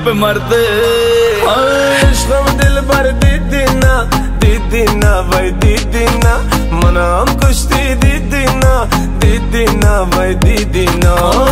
पे मरते। इश्क़ में दिल भर दीदी ना भाई दीदी ना, मना हम कुश्ती दीदी ना भाई दीदी ना।